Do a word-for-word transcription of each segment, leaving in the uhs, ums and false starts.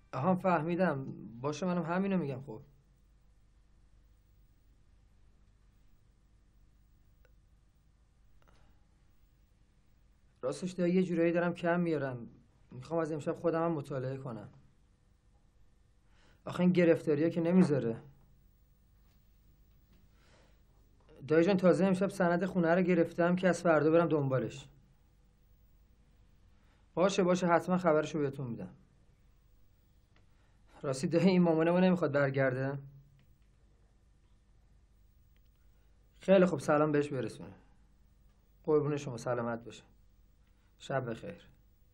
آها فهمیدم. باشه منم همینو میگم. خب راستش دایی یه جورایی دارم کم میارم. میخوام از امشب خودم هم مطالعه کنم. آخه این گرفتاریه که نمیذاره. دایی جان تازه امشب سند خونه رو گرفتم که از فردا برم دنبالش. باشه باشه حتما خبرشو بهتون میدم. راستی دایی این مامانمون نمیخواد برگرده؟ خیلی خوب سلام بهش برسونه. قربون شما سلامت باشه. شب بخیر.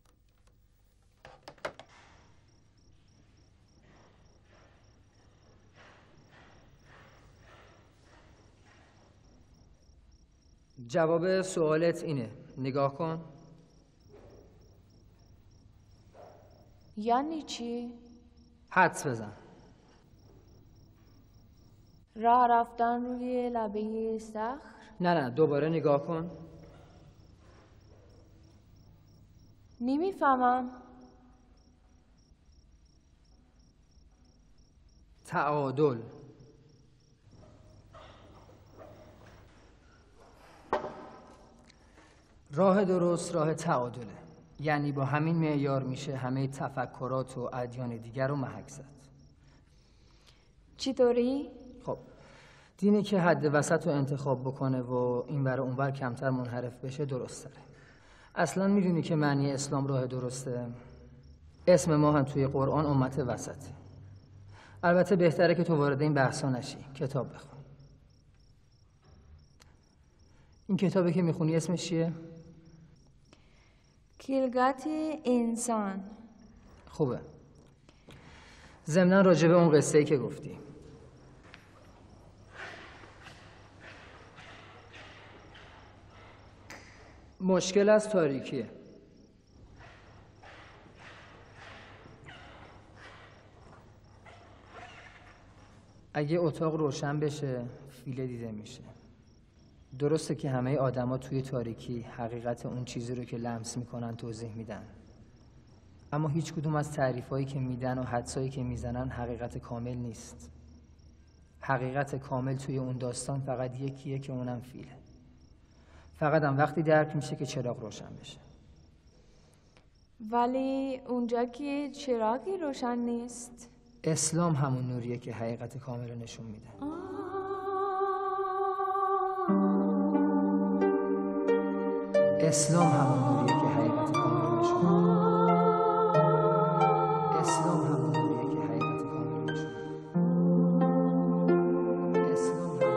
جواب سوالت اینه. نگاه کن. یعنی چی؟ حدس بزن. راه رفتن روی لبه صخر؟ نه نه دوباره نگاه کن. نمیفهمم. تعادل. راه درست راه تعادله. یعنی با همین معیار میشه همه تفکرات و ادیان دیگر رو محک زد. چطوری؟ خب دینی که حد وسط رو انتخاب بکنه و این بر اونور کمتر منحرف بشه درست تره. اصلا میدونی که معنی اسلام راه درسته؟ اسم ما هم توی قرآن امت وسطه. البته بهتره که تو وارد این بحثا نشی. کتاب بخون. این کتابی که میخونی اسمش چیه؟ خلقت انسان. خوبه. ضمناً راجع به اون قصه‌ای که گفتی. مشکل از تاریکیه. اگه اتاق روشن بشه فیله دیده میشه. درسته که همه آدما توی تاریکی حقیقت اون چیزی رو که لمس میکنن توضیح میدن، اما هیچ کدوم از تعریفایی که میدن و حدسایی که میزنن حقیقت کامل نیست. حقیقت کامل توی اون داستان فقط یکیه که اونم فیله. فقط هم وقتی درک میشه که چراغ روشن بشه. ولی اونجا که چراغی روشن نیست. اسلام همون نوریه که حقیقت کامل رو نشون میده. اسلام همون نوریه که حقیقت کامل رو نشون میده. اسلام همون نوریه که حقیقت کامل رو نشون میده. اسلام همون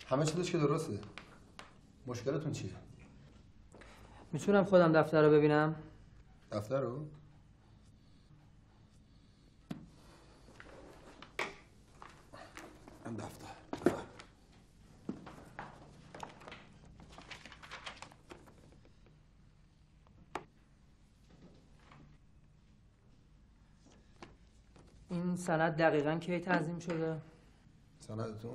همه چیزش که درسته. مشکلتون چیه؟ میتونم خودم دفتر رو ببینم؟ دفتر رو؟ من دفتر. این سند دقیقاً کی تنظیم شده؟ سندتون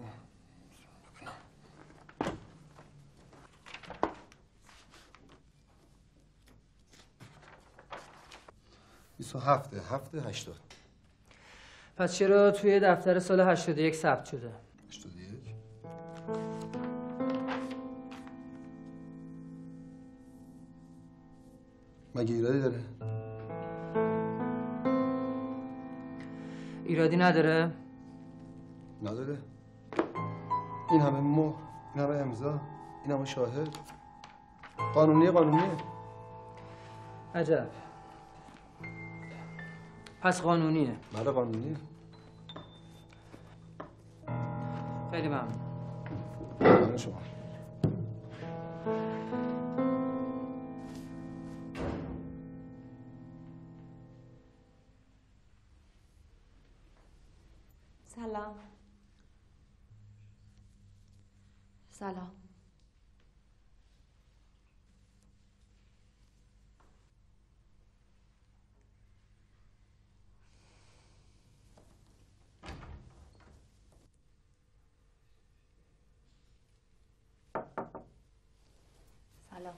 بیست و هفت هفت هشتاد. پس چرا توی دفتر سال هشتاد و یک ثبت شده؟ هشتاد و یک مگه ایرادی داره؟ ایرادی نداره؟ نداره. این همه مهر، این همه امضا، این همه شاهد. قانونیه قانونیه. عجب. پس قانونیه. بله قانونیه. خیلی ممنون. ممنون شما. سلام. سلام. سلام.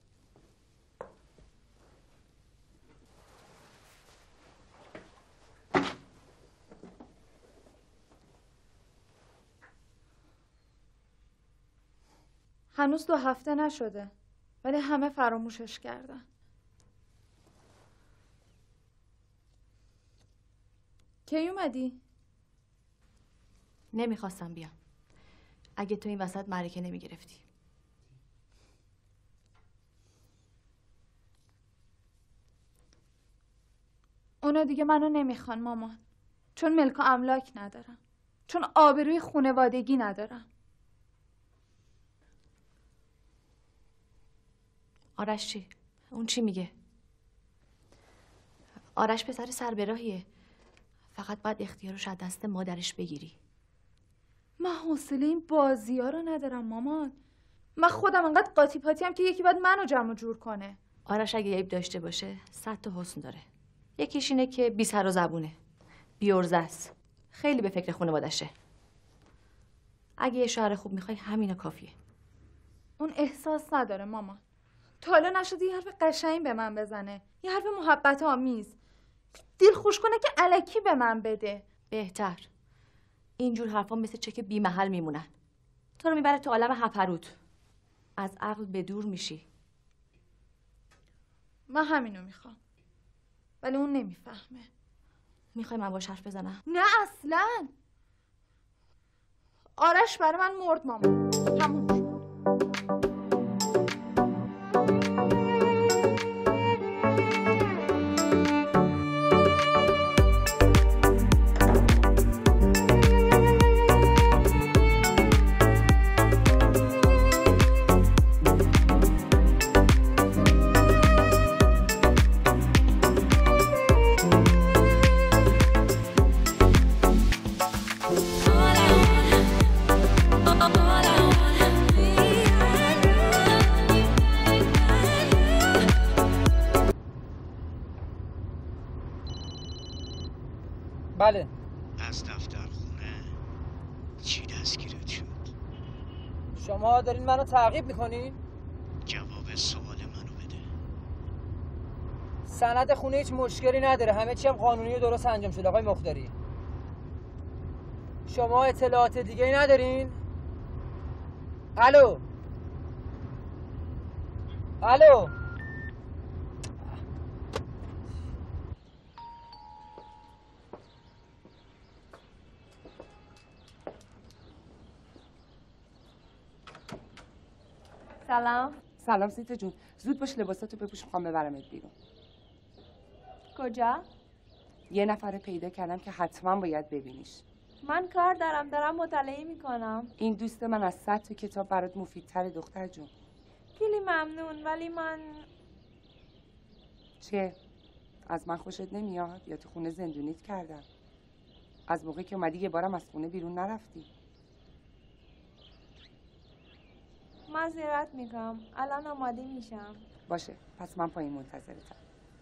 هنوز دو هفته نشده ولی همه فراموشش کردن. کی اومدی؟ نمیخواستم بیام. اگه تو این وسط معرکه نمیگرفتی. اونا دیگه منو نمیخوان مامان. چون ملک و املاک ندارم. چون آبروی خانوادگی ندارم. آرش چی؟ اون چی میگه؟ آرش پسر سربراهیه. فقط باید اختیارش از دست مادرش بگیری. من حوصله این بازی ها رو ندارم مامان. من خودم انقدر قاطی پاتی هم که یکی باید منو جمع جور کنه. آرش اگه عیب داشته باشه صد تا حسن داره. یکیش اینه که بی سر و زبونه، بی عرضه است، خیلی به فکر خانواده‌شه. اگه یه شوهر خوب میخوای همینو کافیه. اون احساس نداره مامان. تا حالا نشده یه حرف قشنگ به من بزنه، یه حرف محبت آمیز، دل خوش کنه که الکی به من بده. بهتر. اینجور حرفا مثل چک بی محل میمونن. تو رو میبره تو عالم هپروت. از عقل به دور میشی. من همینو میخوام. ولی اون نمیفهمه. میخوای من باش حرف بزنم؟ نه اصلا. آرش برای من مرد مامان. همون بله. از دفتر خونه چی دستگیرت شد؟ شما دارین منو تعقیب میکنین؟ جواب سوال منو بده. سند خونه هیچ مشکلی نداره، همه چی هم قانونی و درست انجام شده آقای مختاری. شما اطلاعات دیگه ای ندارین؟ الو الو سلام. سلام سیتا جون، زود باش لباساتو بپوش، میخوام ببرمت بیرون. کجا؟ یه نفر پیدا کردم که حتما باید ببینیش. من کار دارم، دارم مطالعه میکنم. این دوست من از صد تا کتاب برات مفیدتره دختر جون. خیلی ممنون، ولی من چه؟ از من خوشت نمیاد یا تو خونه زندونیت کردم؟ از موقعی که اومدی یه بارم از خونه بیرون نرفتی. معذرت میکنم، الان آماده میشم. باشه، پس من پایین منتظرتم.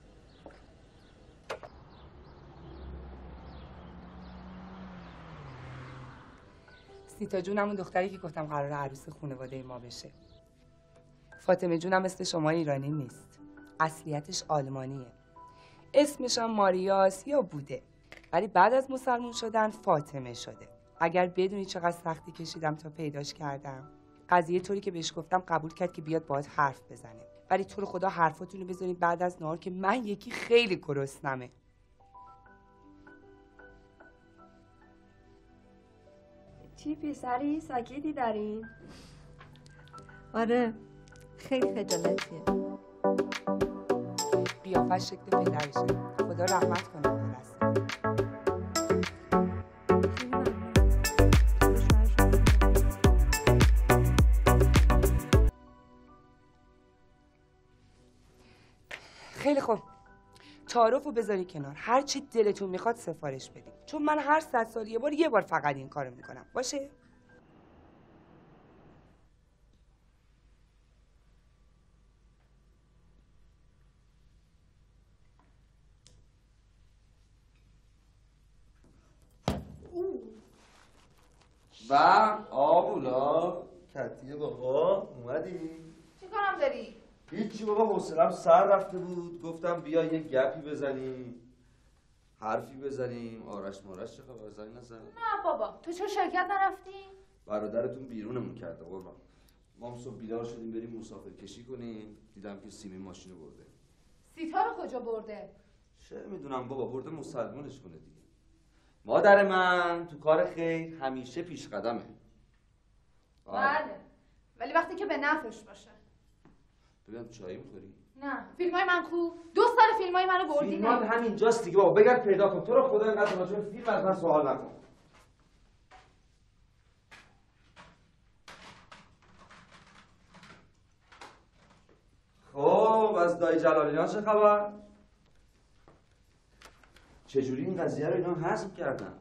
سیتا جون همون دختری که گفتم قراره عروس خانواده ما بشه. فاطمه جون هم مثل شما ایرانی نیست، اصلیتش آلمانیه. اسمش هم ماریاس یا بوده، ولی بعد از مسلمون شدن فاطمه شده. اگر بدونی چقدر سختی کشیدم تا پیداش کردم. قضیه طوری که بهش گفتم قبول کرد که بیاد باهات حرف بزنه، ولی تو رو خدا حرفاتونو بذارید بعد از نهار که من یکی خیلی گرسنمه. چی پسری ساکتی دارین؟ آره خیلی خجالتیه. قیافش شکل پدرشه. خدا رحمت کنه اون رسته. خیلی خوب، تعارف رو بذاری کنار، هر چی دلتون میخواد سفارش بدید، چون من هر صد سال یه بار یه بار فقط این کارو میکنم. باشه؟ و آبولا کتیه بابا اومدی؟ چی کارم داری؟ هیچی بابا، حوصله‌ام سر رفته بود، گفتم بیا یه گپی بزنیم، حرفی بزنیم. آرش مارش چه خبر؟ زنگ نزن؟ نه بابا، تو چرا شرکت نرفتی؟ برادرتون بیرونمون کرده قربان. ما هم صبح بیدار شدیم بریم مسافر کشی کنیم، دیدم که سیمی ماشینو برده. سیتا رو کجا برده؟ چه میدونم بابا، برده مسلمونش کنه دیگه. مادر من تو کار خیر همیشه پیش قدمه. بله، ولی وقتی که به نفعش باشه. ببینم چایی میخوری؟ نه، فیلم های من کو؟ دو سال فیلم های منو بردی. فیلم ها همینجاست دیگه بابا، بگرد پیدا کن. تو رو خدا اینقدر راجع به فیلم از من سوال نکن. خب از دایی جلالیان چه خبر؟ چجوری این قضیه رو اینا حذف کردن؟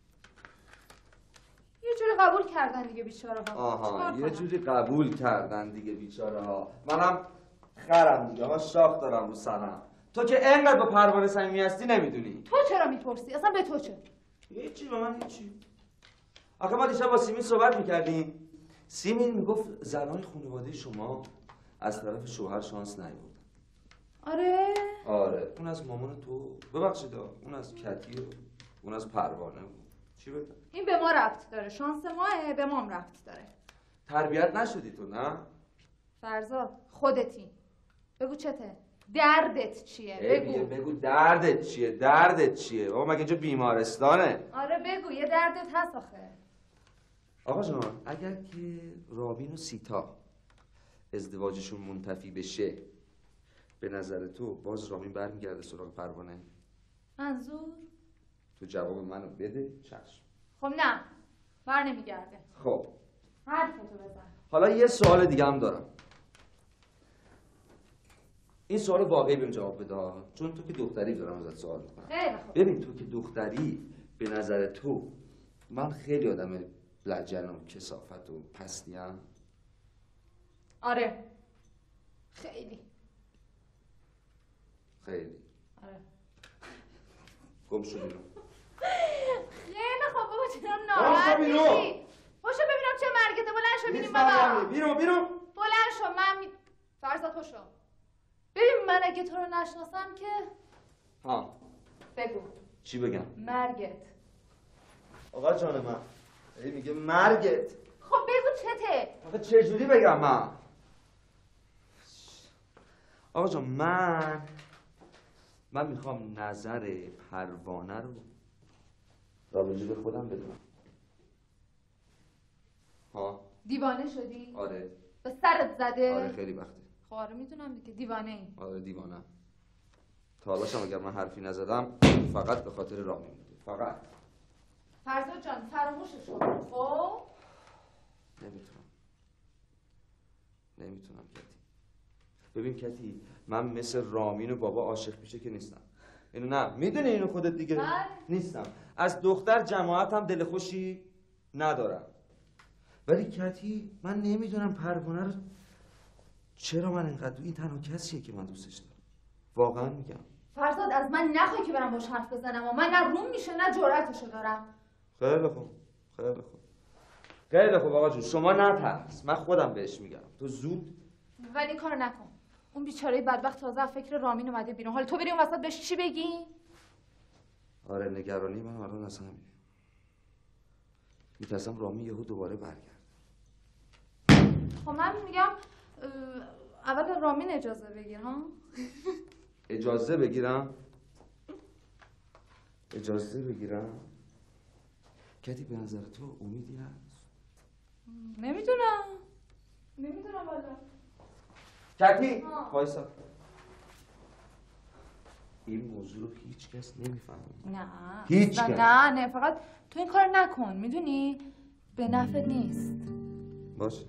یه جوری قبول کردن دیگه بیچاره ها. آها، یه جوری قبول کردن دیگه بیچاره ها. منم خرم دیگه، من شاخ دارم رو سرم. تو که انقدر با پروانه صمیمی هستی نمیدونی. تو چرا میپرسی؟ اصلا به تو چه؟ هیچی، به من هیچی. آخه ما دیشب با سیمین صحبت میکردیم. سیمین میگفت زنای خانواده شما از طرف شوهر شانس نیاوردن. آره؟ آره، اون از مامان تو، ببخشید اون از کتی و اون از پروانه بود. چی بگم؟ این به ما ربط داره، شانس ماه، به ما هم ربط داره. تربیت نشدی تو نه؟ فرزاد خودتی، بگو چته؟ دردت چیه؟ بگو. بگو دردت چیه؟ دردت چیه؟ بابا مگه اینجا بیمارستانه؟ آره بگو، یه دردت هست آخه. آقا جان، اگر که رابین و سیتا ازدواجشون منتفی بشه، به نظر تو باز رامین برمیگرده سراغ پروانه؟ منظور؟ تو جواب منو بده. چشم. خب نه، بر نمیگرده. خب حرفتو بزن. حالا یه سوال دیگه هم دارم. این سوال واقعی بهم جواب بده، چون تو که دختری دارم ازت سوال میکنم. خیلی خوب. ببین تو که دختری، به نظر تو من خیلی آدم لجن و کثافت و پستیم؟ آره خیلی. خیلی. آره. گم شو بیرون. خیلی خوب بابا، چرا ناراحت میشی؟ باشو ببینم چه مرگته. بلند شو ببینیم بابا. بیرون بیرون. بلند شو. من می... فرزاد تو شو. ببین من اگه تو رو نشناسم که ها بگو. چی بگم؟ مرگت. آقا جان من ای میگه مرگت. خب بگو چته؟ آقا چجوری بگم من؟ آقا جان من من میخوام نظر پروانه رو راجع به خودم بدونم. ها دیوانه شدی؟ آره. به سرت زده؟ آره خیلی وقته. خب آره میدونم دیگه دیوانه ای. آره دیوانه. تا حالاشم اگر من حرفی نزدم فقط به خاطر رامین بوده. فقط. فرزاد جان فراموشش کن. خب نمیتونم نمیتونم کتی. ببین کتی، من مثل رامین و بابا عاشق میشه که نیستم. اینو نه میدونی اینو خودت دیگه بله. نیستم. از دختر جماعتم دل خوشی ندارم. ولی کتی من نمیدونم پروانه رو چرا من اینقدر این تنها کسیه که من دوستش دارم. واقعا میگم. فرزاد از من نخوای که برم باش حرف بزنم و من نه روم میشه نه جرأتشو دارم. خیلی خوب خیلی خوب خیلی خوب آقا جون، شما نترس، من خودم بهش میگم. تو زود ولی این کار نکن. اون بیچاره بدبخت تازه از فکر رامین اومده بیرون. حالا تو بری اون وسط بهش چی بگی؟ آره نگرانی من الان اصلا همین. میترسم رامین یهو دوباره برگرد. خب من میگم اول رامین اجازه بگیر ها. اجازه بگیرم؟ اجازه بگیرم؟ کتی به نظر تو امیدی هست؟ نمیدونم نمیدونم والا. کتی وایسا. این موضوع رو هیچ کس نمیفهمه. نه هیچ نه کس. نه نه فقط تو این کار نکن. میدونی به نفع نیست. باشه.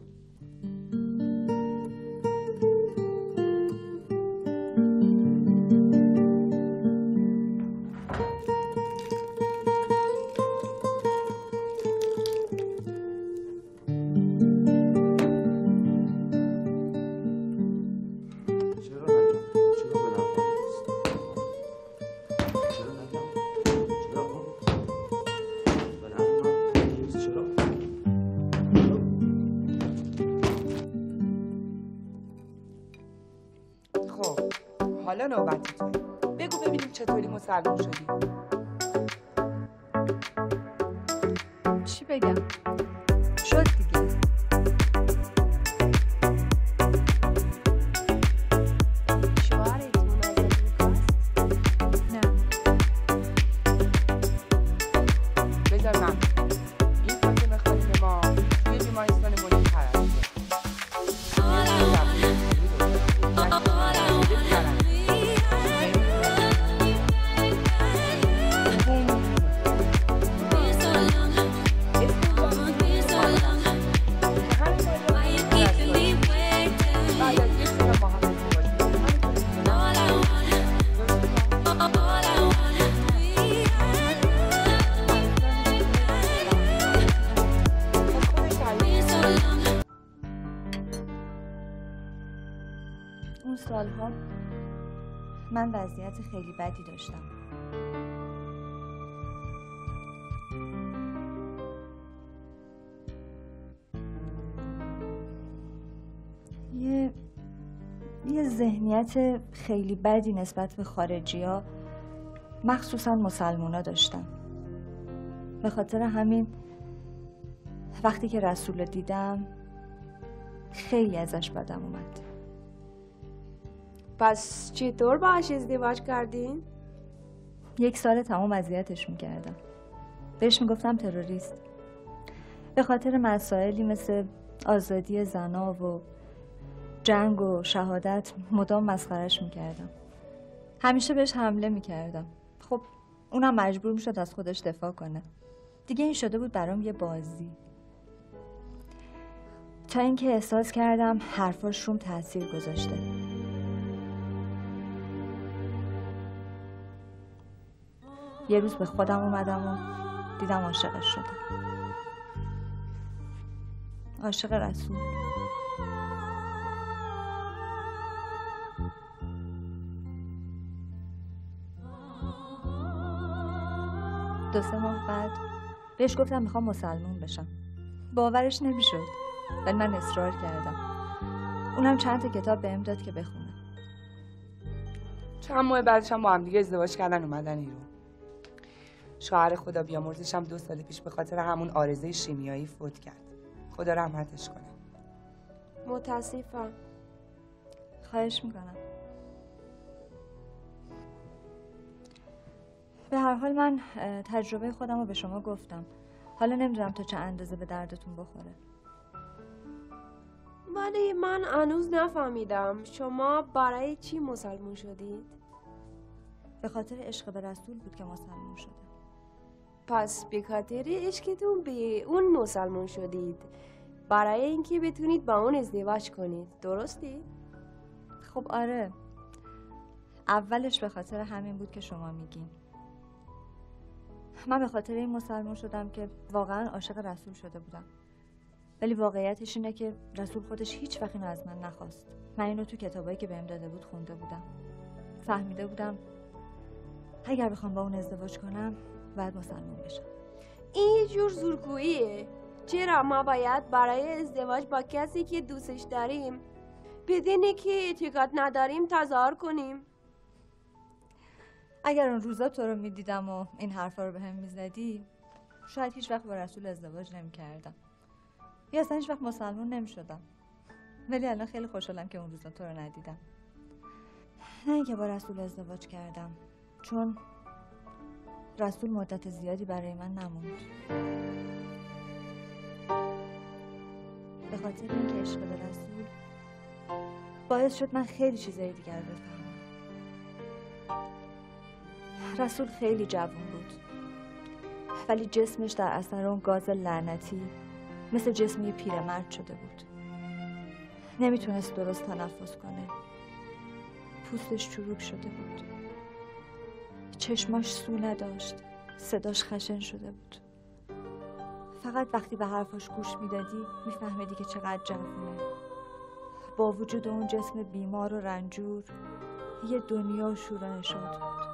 حالا نوبت توی. بگو ببینیم چطوری مسلمون شدی. چی بگم؟ شد دیگه. شوهرتون از امریکاست؟ نه. بذار من این فاطمه خانم ما توی بیمارستان ملی پرنده. اون سالها من وضعیت خیلی بدی داشتم. یه یه ذهنیت خیلی بدی نسبت به خارجی‌ها، مخصوصا مسلمونا داشتم. به خاطر همین وقتی که رسول رو دیدم خیلی ازش بدم اومد. پس چطور باهاش ازدواج کردین؟ یک سال تمام اذیتش میکردم. بهش میگفتم تروریست. به خاطر مسائلی مثل آزادی زنا و جنگ و شهادت مدام مسخرش میکردم. همیشه بهش حمله میکردم. خب اونم مجبور میشد از خودش دفاع کنه. دیگه این شده بود برام یه بازی. تا اینکه احساس کردم حرفاش روم تاثیر گذاشته. یه روز به خودم اومدم و دیدم عاشقش شدم. عاشق رسول. دو سه ماه بعد بهش گفتم میخوام مسلمون بشم. باورش نمیشد ولی من اصرار کردم. اونم چند تا کتاب بهم داد که بخونم. چند ماه بعدش هم با هم دیگه ازدواج کردن اومدن ایران. شوهر خدا بیامرزش هم دو سال پیش به خاطر همون عارضه شیمیایی فوت کرد. خدا رحمتش کنه. متاسفم. خواهش میکنم. به هر حال من تجربه خودم رو به شما گفتم. حالا نمیدونم تا چه اندازه به دردتون بخوره. ولی من هنوز نفهمیدم شما برای چی مسلمون شدید؟ به خاطر عشق به رسول بود که مسلمون شدم. پس به خاطر عشقتون به اون مسلمان شدید برای اینکه بتونید با اون ازدواج کنید، درسته؟ خب آره، اولش به خاطر همین بود که شما میگین. من به خاطر این مسلمان شدم که واقعا عاشق رسول شده بودم، ولی واقعیتش اینه که رسول خودش هیچ وقت اینو از من نخواست. من اینو تو کتابایی که بهم داده بود خونده بودم، فهمیده بودم اگر بخوام با اون ازدواج کنم باید مسلمان بشم. این یه جور زورگوییه. چرا ما باید برای ازدواج با کسی که دوستش داریم بدونی که اعتقاد نداریم تظاهر کنیم؟ اگر اون روزا تو رو میدیدم و این حرفا رو بهم میزدی شاید هیچ وقت با رسول ازدواج نمیکردم یا اصلا هیچ وقت مسلمان نمیشدم. ولی الان خیلی خوشحالم که اون روزا تو رو ندیدم، نه اینکه با رسول ازدواج کردم، چون رسول مدت زیادی برای من نموند. به خاطر اینکه عشق به رسول باعث شد من خیلی چیزای دیگر بفهمم. رسول خیلی جوان بود، ولی جسمش در اثر اون گاز لعنتی مثل جسم یه پیرمرد شده بود. نمیتونست درست تنفس کنه، پوستش چروک شده بود، چشماش سو نداشت، صداش خشن شده بود. فقط وقتی به حرفاش گوش میدادی میفهمیدی که چقدر جوونه. با وجود اون جسم بیمار و رنجور یه دنیا شور و نشاط بود.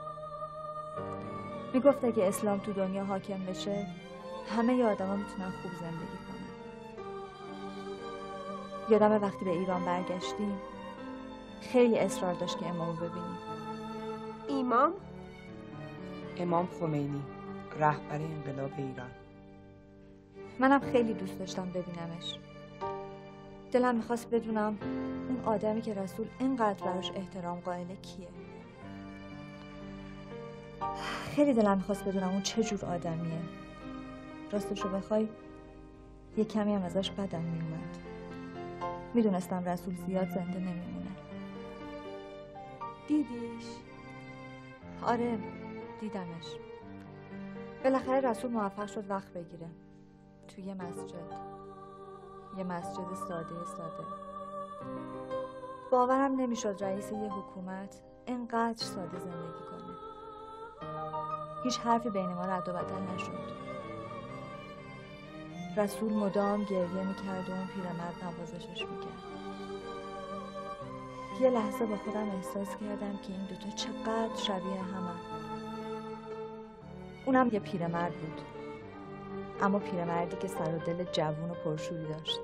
میگفت اگه اسلام تو دنیا حاکم بشه همه ی آدما میتونن خوب زندگی کنن. یادم وقتی به ایران برگشتیم خیلی اصرار داشت که امامو ببینیم. امام؟ امام خمینی، رهبر انقلاب ایران. منم خیلی دوست داشتم ببینمش. دلم میخواست بدونم اون آدمی که رسول اینقدر براش احترام قائله کیه. خیلی دلم میخواست بدونم اون چه جور آدمیه. راستشو بخوای یه کمی هم ازش بدم میومد. میدونستم رسول زیاد زنده نمیمونه. دیدیش؟ آره دیدمش. بالاخره رسول موفق شد وقت بگیره توی یه مسجد، یه مسجد ساده ساده. باورم نمیشد رئیس یه حکومت اینقدر ساده زندگی کنه. هیچ حرفی بین ما رد و بدل نشد. رسول مدام گریه میکرد و اون پیرمرد نوازشش میکرد. یه لحظه با خودم احساس کردم که این دوتا چقدر شبیه همن. اونم یه پیرمرد بود، اما پیرمردی که سر و دل جوون و پرشوری داشت.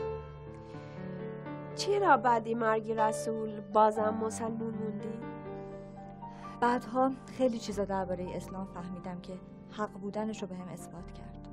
چرا بعد مرگ رسول بازم مسلمون موندی؟ بعدها خیلی چیزا درباره اسلام فهمیدم که حق بودنش رو بهم اثبات کرد.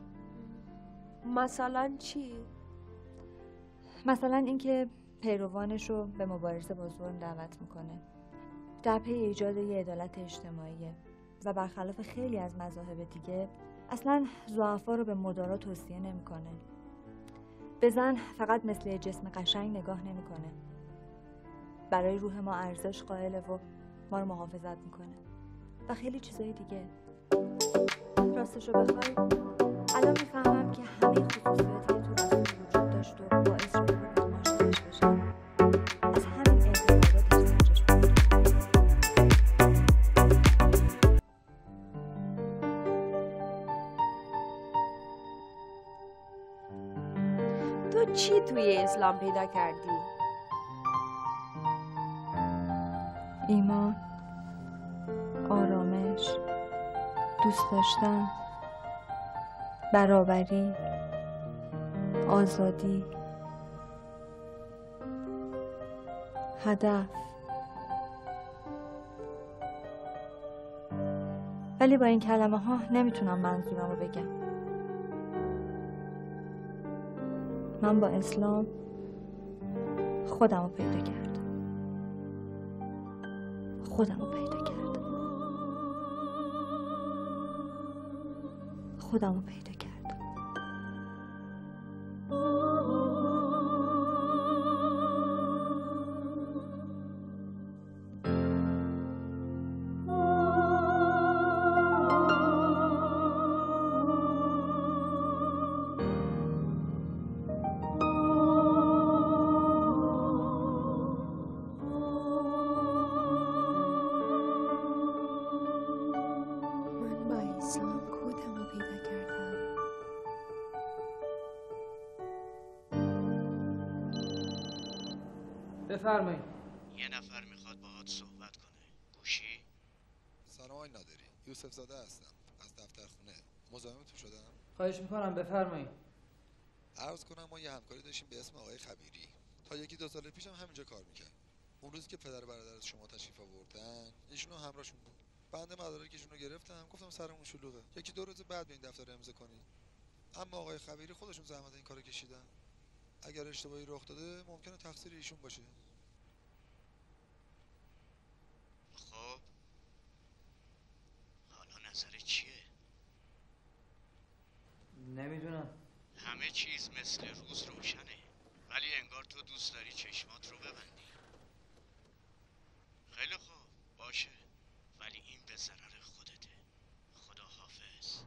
مثلا چی؟ مثلا اینکه پیروانش رو به مبارزه با ظلم دعوت میکنه، در پی ایجاد یه عدالت اجتماعیه و برخلاف خیلی از مذاهب دیگه اصلا ضعفا رو به مدارا توصیه نمیکنه. به زن فقط مثل یه جسم قشنگ نگاه نمیکنه. برای روح ما ارزش قائله و ما رو محافظت میکنه و خیلی چیزای دیگه. راستشو بخوای الان میفهمم که همه خصوصیاتی که تو رسول وجود داشت و باعث شده بود که عاشقش بشم از همین اعتقاداتش نجاش بود. تو چی توی اسلام پیدا کردی؟ ایمان، آرامش، دوست داشتن، برابری، آزادی، هدف. ولی با این کلمه ها نمیتونم منظورم رو بگم. من با اسلام خودم رو پیدا کردم. خودم رو پیدا کردم. خودم رو پیدا کردم. بفرمایید. یه نفر میخواد باهات صحبت کنه. گوشی؟ سلام آقای نادری، یوسف زاده هستم از دفتر خونه. مزاحمتون شدم؟ خواهش میکنم بفرمایید. عرض کنم ما یه همکاری داشتیم به اسم آقای خبیری. تا یکی دو سال پیشم همینجا کار میکرد. اون روزی که پدر برادر شما تشریف آوردن، ایشونو همراهشون بود. بنده مدارکشون رو گرفتم، گفتم سرمون شلوغه. یکی دو روز بعد به این دفتر امضا کنید. اما آقای خبیری خودشون زحمت این کارو کشیدن. اگر اشتباهی رخ داده ممکنه تقصیر ایشون باشه. خب حالا نظر چیه؟ نمیدونم. همه چیز مثل روز روشنه، ولی انگار تو دوست داری چشمات رو ببندی. خیلی خوب باشه، ولی این به ضرر خودته. خدا حافظ.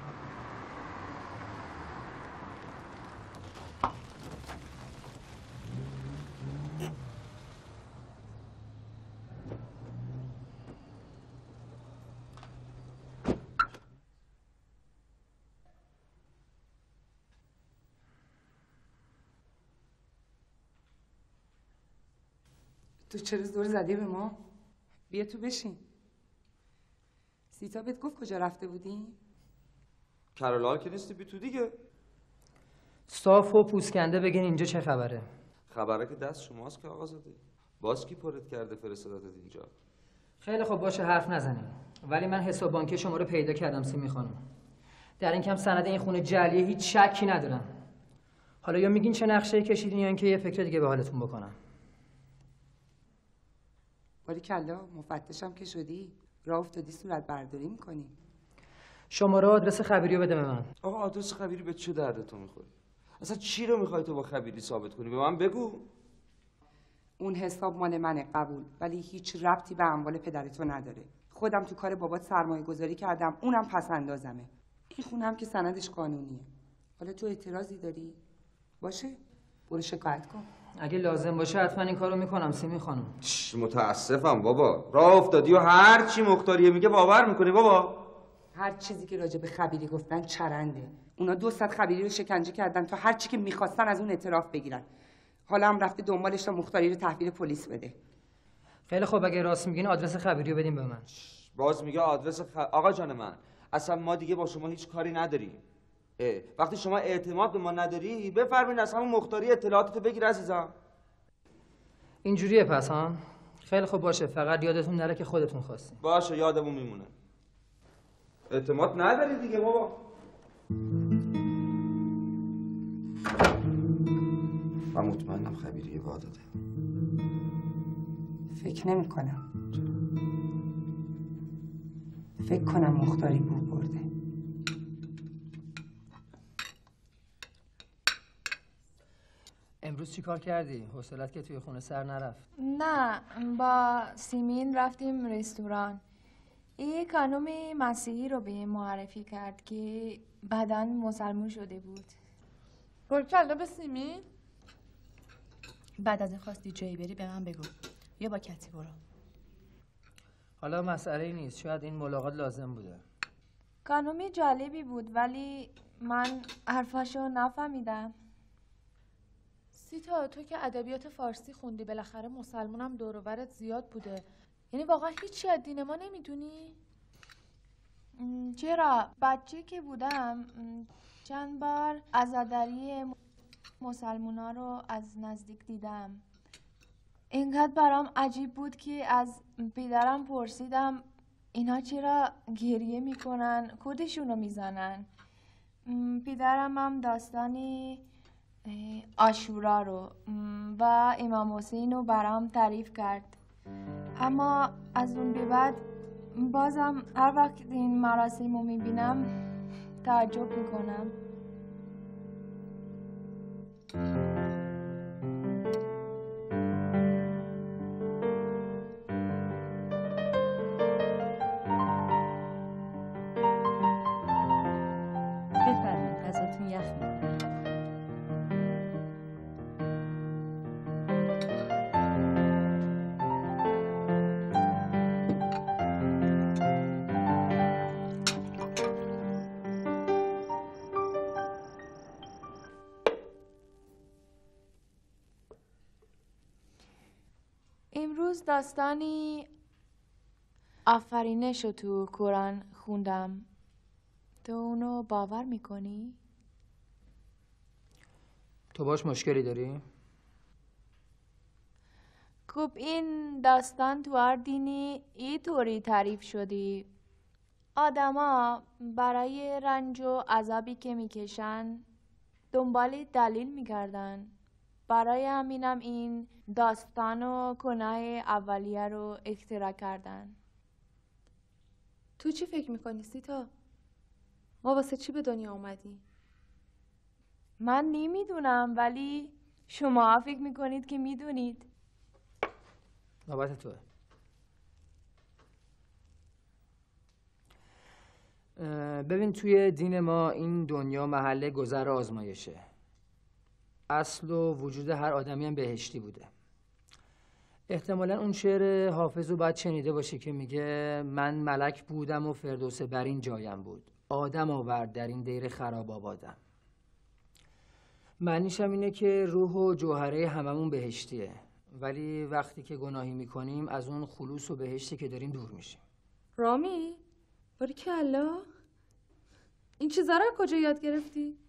تو چرا زور زدی به ما؟ بیا تو بشین. سیتا بهت گفت کجا رفته بودی؟ کرالال که نیستی بی تو دیگه. صاف و پوسکنده بگین اینجا چه خبره. خبره که دست شماست که آقا زاده. باز کی پرت کرده فرستادت اینجا؟ خیلی خب باشه حرف نزنیم، ولی من حساب بانکی شما رو پیدا کردم سیمی خانم. در این کم سند این خونه جعلیه هیچ شکی ندارم. حالا یا میگین چه نقشه‌ای کشیدین یا اینکه یه فکر دیگه به حالتون بکنم. باری کلا مفتشم که شدی، راه افتادی صورت برداری میکنی. شماره آدرس خبیری رو بده به من. آقا آدرس خبیری به چه درد تو میخوره؟ اصلا چی رو میخوای تو با خبیری ثابت کنی؟ به من بگو. اون حساب مال منه قبول، ولی هیچ ربطی به اموال پدرتو نداره. خودم تو کار بابات سرمایه گذاری کردم، اونم پس اندازمه. این خونه هم که سندش قانونیه. حالا تو اعتراضی داری؟ باشه برو شکایت کن. اگه لازم باشه حتما این کارو میکنم سیمی خانم. متاسفم بابا، راه افتادی و هر چی مختاریه میگه باور میکنی بابا. هر چیزی که راجع به خبیری گفتن چرنده. اونا دو صد خبیری رو شکنجه کردن تا هر چی که میخواستن از اون اعتراف بگیرن. حالا هم رفته دنبالش تا مختاری رو تحویل پلیس بده. خیلی خب اگه راست میگین آدرس خبیری رو بدین به من. باز میگه آدرس خ... آقا جان من اصلا ما دیگه با شما هیچ کاری نداریم. اه. وقتی شما اعتماد به ما نداری بفرمایید از همون مختاری اطلاعاتتو بگیر عزیزم. اینجوریه پس ها؟ خیلی خب باشه، فقط یادتون نره که خودتون خواستین. باشه یادمون میمونه. اعتماد نداری دیگه بابا. من مطمئنم خبیری وا داده. فکر نمی کنم. فکر کنم مختاری بو برده. امروز چی کار کردی؟ حوصلت که توی خونه سر نرفت. نه، با سیمین رفتیم رستوران. یک خانم مسیحی رو به معرفی کرد که بعداً مسلمون شده بود. برکلا به سیمین؟ بعد از این خواستی جایی بری به من بگو یا با کتی برو. حالا مسئله نیست، شاید این ملاقات لازم بوده. خانم جالبی بود ولی من حرفاشو نفهمیدم. سیتا تو که ادبیات فارسی خوندی، بالاخره مسلمونم دور و برت زیاد بوده. یعنی واقعا هیچی از دین ما نمیدونی؟ چرا؟ بچه که بودم چند بار عزاداری مسلمونا رو از نزدیک دیدم. اینقدر برام عجیب بود که از پدرم پرسیدم اینا چرا گریه میکنن، کدشونو میزنن. پدرم هم داستانی عاشورا رو و امام حسین رو برام تعریف کرد. اما از اون به بعد بازم هر وقت این مراسم رو میبینم تعجب میکنم. بفرمایید غذاتون یخ میکنم. امروز داستانی آفرینش رو تو قرآن خوندم. تو اونو باور میکنی؟ تو باش مشکلی داری؟ خب این داستان تو هر دینی اینطوری تعریف شدی. آدما برای رنج و عذابی که میکشن دنبال دلیل میگردن. برای همینم این داستان و گناه اولیه رو اختراع کردن. تو چی فکر میکنی سیتا؟ ما واسه چی به دنیا اومدی؟ من نمیدونم، ولی شما فکر میکنید که میدونید. نوبت توه. ببین توی دین ما این دنیا محل گذر آزمایشه. اصل و وجود هر آدمی هم بهشتی بوده. احتمالا اون شعر حافظ رو باید شنیده باشه که میگه من ملک بودم و فردوس برین جایم بود، آدم آورد در این دیر خراب آبادم. معنیش هم اینه که روح و جوهره هممون بهشتیه، ولی وقتی که گناهی میکنیم از اون خلوص و بهشتی که داریم دور میشیم. رامی؟ باریکلا، این چیزا رو کجا یاد گرفتی؟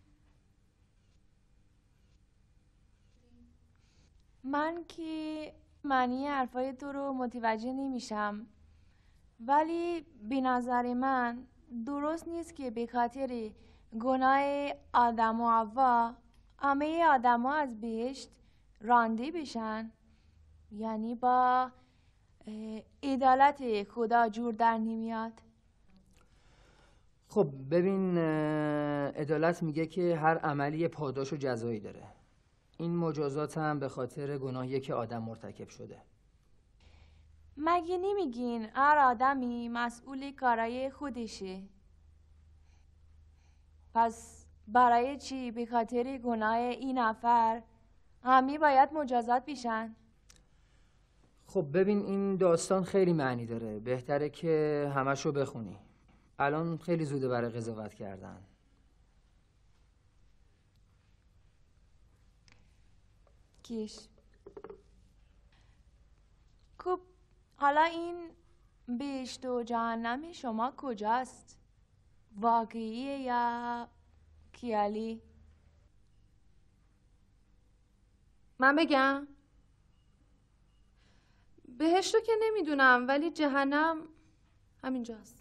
من که معنی حرفای تو رو متوجه نمیشم، ولی به نظر من درست نیست که به خاطر گناه آدم و حوا همه آدم ها از بهشت رانده بشن. یعنی با عدالت خدا جور در نمیاد. خب ببین، عدالت میگه که هر عملی پاداش و جزایی داره. این مجازات هم به خاطر گناهی که آدم مرتکب شده. مگه نمیگین هر آدمی مسئول کارای خودشه؟ پس برای چی به خاطر گناه این نفر همه باید مجازات بشن؟ خب ببین این داستان خیلی معنی داره، بهتره که همشو بخونی. الان خیلی زوده برای قضاوت کردن. کیش خب حالا این بهشت و جهنم شما کجاست؟ واقعیه یا خیالی؟ من بگم؟ بهشت رو که نمیدونم، ولی جهنم همینجاست.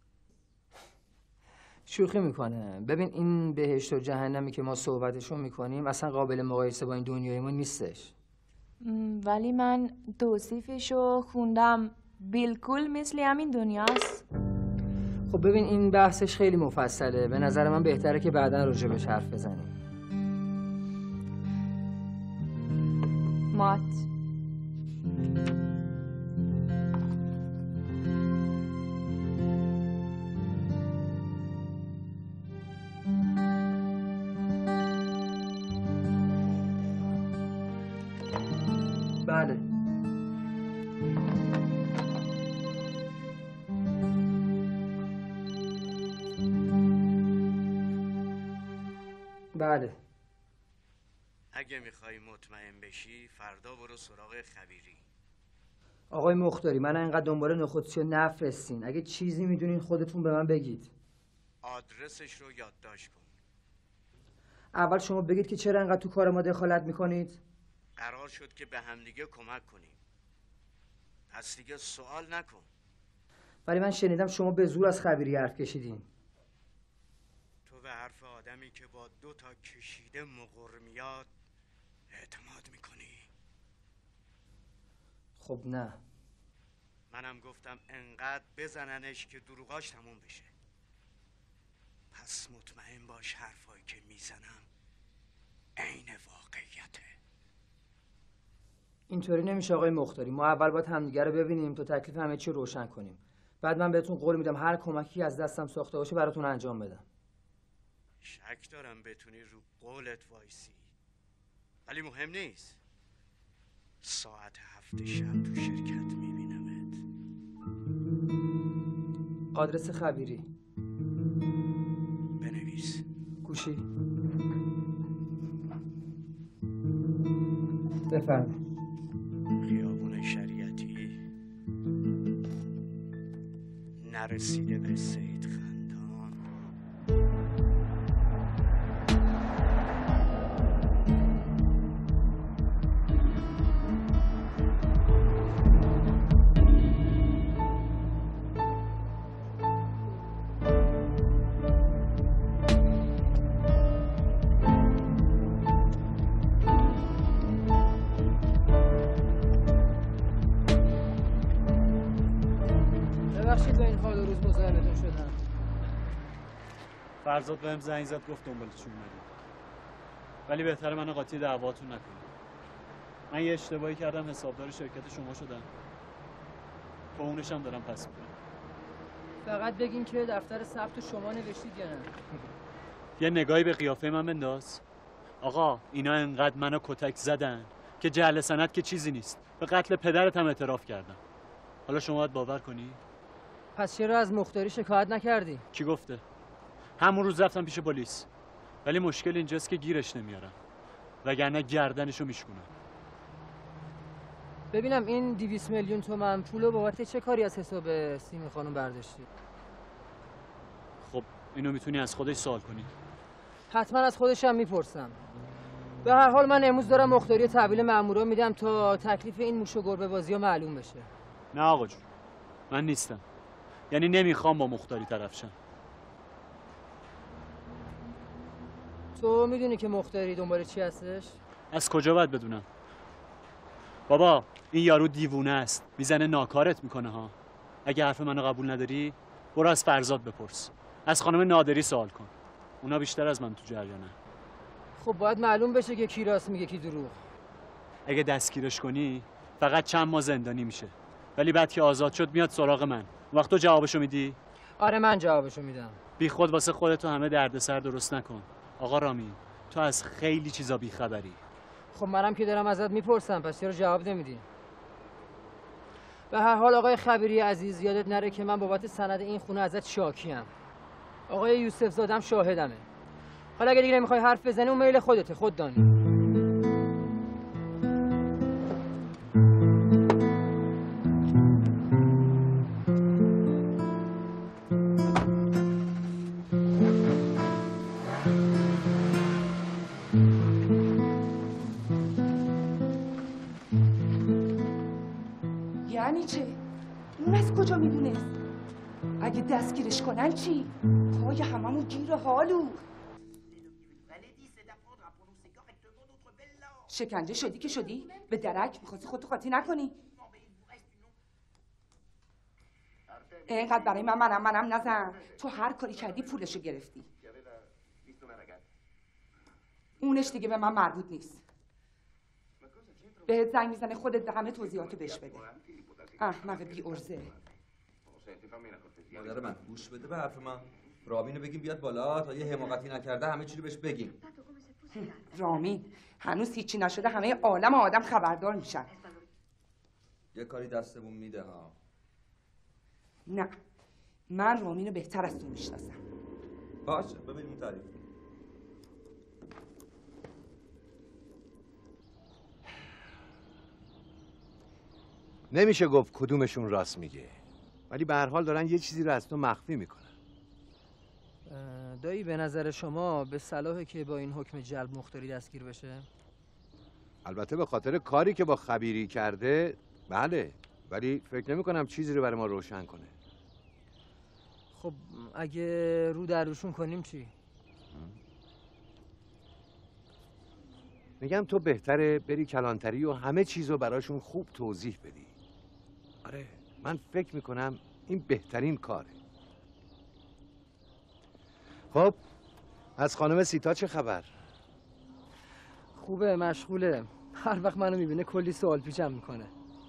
شوخی میکنه. ببین این بهشت و جهنمی که ما صحبتشو میکنیم اصلا قابل مقایسه با این دنیای ما نیستش. ولی من توصیفشو خوندم، بالکل مثل همین دنیاست. خب ببین این بحثش خیلی مفصله، به نظر من بهتره که بعداً راجبش حرف بزنیم. مات بله. بله. اگه میخوای مطمئن بشی فردا برو سراغ خبیری. آقای مختاری من انقدر دنبال نخودسی رو نفرستین. اگه چیزی میدونین خودتون به من بگید. آدرسش رو یادداشت کن. اول شما بگید که چرا انقدر تو کار ما دخالت میکنید؟ قرار شد که به همدیگه کمک کنیم، پس دیگه سوال نکن. ولی من شنیدم شما به زور از خبیری حرف کشیدین. تو به حرف آدمی که با دو تا کشیده مقر میاد اعتماد میکنی؟ خب نه. منم گفتم انقدر بزننش که دروغاش تموم بشه. پس مطمئن باش حرفایی که میزنم عین واقعیته. اینطوری نمیشه آقای مختاری. ما اول باید همدیگه رو ببینیم تا تکلیف همه چی روشن کنیم. بعد من بهتون قول میدم هر کمکی از دستم ساخته باشه براتون انجام بدم. شک دارم بتونی رو قولت وایسی، ولی مهم نیست. ساعت هفت شب تو شرکت میبینمت. آدرس خبیری بنویس. گوشی. بفرمایید. خیابون شریعتی. رسیده به سید خندان. ببخشید به این حال و روز مزاحمتون شدم. فرزاد بهم زنگ زد گفت دنبالتون اومدیم، ولی بهتره من قاطی دعواتون نکنم. من یه اشتباهی کردم، حسابدار شرکت شما شدم، با اونش هم دارم پس میکنم. فقط بگین که دفتر ثبت شما نوشتید یا نه. یه نگاهی به قیافه من بنداز. آقا اینا انقدر منو کتک زدن که جعل سند که چیزی نیست. به قتل پدرت هم اعتراف کردم. حالا شما باید باور کنی؟ پس چرا از مختاری شکایت نکردی؟ کی گفته؟ همون روز رفتم پیش پلیس، ولی مشکل اینجاست که گیرش نمیارم، وگرنه گردنشو میشکنم. ببینم این دویست میلیون تومن پولو بابت چه کاری از حساب سیمی خانم برداشتی؟ خب اینو میتونی از خودش سوال کنی. حتما از خودشم میپرسم. به هر حال من امروز دارم مختاری تحویل مامورا میدم تا تکلیف این موش و گربه بازی‌ها معلوم بشه. نه آقا جون، من نیستم. یعنی نمیخوام با مختاری طرف شم. تو میدونی که مختاری دنبال چی هستش؟ از کجا باید بدونم؟ بابا این یارو دیوونه است، میزنه ناکارت میکنه ها. اگه حرف منو قبول نداری برو از فرزاد بپرس، از خانم نادری سوال کن، اونا بیشتر از من تو جریانه. خب باید معلوم بشه که کی راست میگه کی دروغ. اگه دستگیرش کنی فقط چند ماه زندانی میشه، ولی بعد که آزاد شد میاد سراغ من. وقت تو جوابشو میدی؟ آره من جوابشو میدم. بی خود واسه خودتو همه دردسر درست نکن. آقا رامین تو از خیلی چیزا بی خبری. خب منم که دارم ازت میپرسم، پس چرا جواب نمیدی؟ به هر حال آقای خبیری عزیز، یادت نره که من بابت سند این خونه ازت شاکیم. آقای یوسف زادم شاهدمه. حالا اگه دیگه نمیخوای حرف بزنی اون میل خودته، خود دانی. یعنی چه؟ اون از کجا میدونست؟ اگه دستگیرش کنن چی؟ پای هممون گیر حالو. شکنجه شدی که شدی؟ به درک میخواستی خودتو قاطی نکنی؟ اینقدر برای من منم منم نزن. تو هر کاری کردی پولشو گرفتی. اونش دیگه به من مربوط نیست. بهت زنگ میزنه خودت به همه توضیحاتو بهش بده. احمق بی ارزه. مادر من گوش بده به حرف من. رامینو بگیم بیاد بالا تا یه حماقتی نکرده همه چی رو بهش بگیم. رامین هنوز هیچی نشده، همه عالم آدم خبردار میشن. یه کاری دستمون میده ها. نه من رامینو بهتر از تو میشناسم. باشه ببینیم تعریف. نمیشه گفت کدومشون راست میگه، ولی به هر حال دارن یه چیزی رو از تو مخفی میکنن. دایی به نظر شما به صلاحه که با این حکم جلب مختاری دستگیر بشه؟ البته به خاطر کاری که با خبیری کرده بله، ولی فکر نمی کنم چیزی رو برای ما روشن کنه. خب اگه رو در روشون کنیم چی؟ میگم تو بهتره بری کلانتری و همه چیز رو براشون خوب توضیح بدی. آره من فکر میکنم این بهترین کاره. خب از خانم سیتا چه خبر؟ خوبه، مشغوله. هر وقت منو میبینه کلی سوال پیچم میکنه.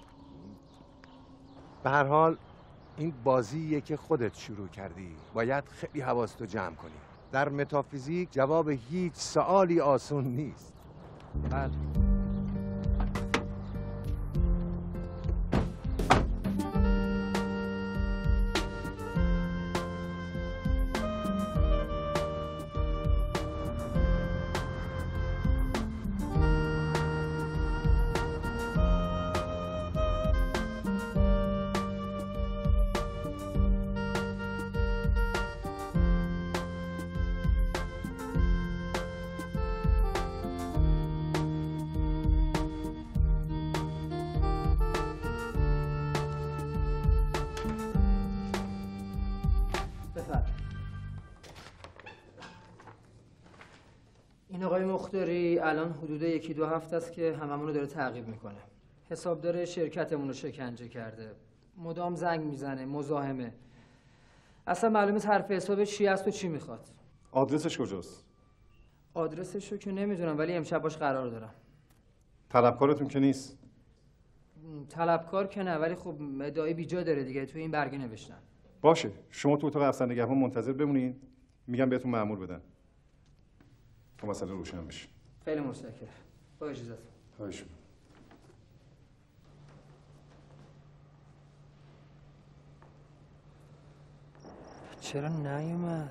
به هر حال این بازیه که خودت شروع کردی، باید خیلی حواستو جمع کنی. در متافیزیک جواب هیچ سوالی آسون نیست. بله. آقای مختاری الان حدود یکی دو هفته است که هممون رو داره تعقیب میکنه. حسابدار شرکتمون رو شکنجه کرده. مدام زنگ میزنه، مزاحمه. اصلا معلومه حرف حسابش چی است و چی میخواد. آدرسش کجاست؟ آدرسش رو که نمیدونم، ولی امشب باش قرار دارم. طلبکارتون که نیست؟ طلبکار که نه، ولی خب ادعای بیجا داره دیگه، توی این برگه نوشتن. باشه، شما تو اتاق افسر نگهبان منتظر بمونین، میگم بهتون مأمور بدن تا مسئله روشن بشه. خیلی متشکرم. با اجازهتون. خواهش می‌کنم. چرا نیومد؟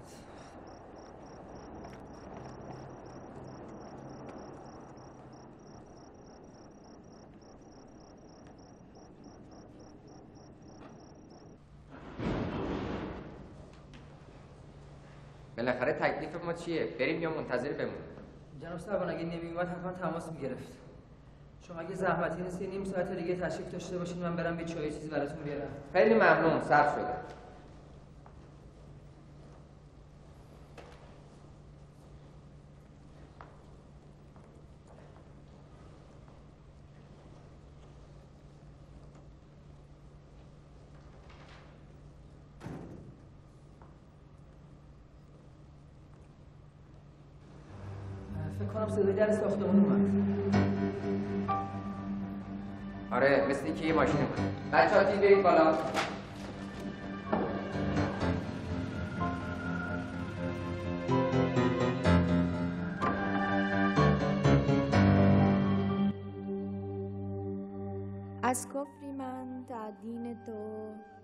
بالاخره تکلیف ما چیه؟ بریم یا منتظر بمونیم؟ جناب سروان اگه نمیومد حتما تماس میگرفت. شما اگه زحمتی نیست نیم ساعت دیگه تشریف داشته باشین، من برم یه چای چیزی براتون بیارم. خیلی ممنون، صرف شده. فکر کنم صدای در ساختمون اومد. آره مثل اینکه یه ماشین اومد. بچه‌ها تیر برید بالا. از کفری من تا دین تو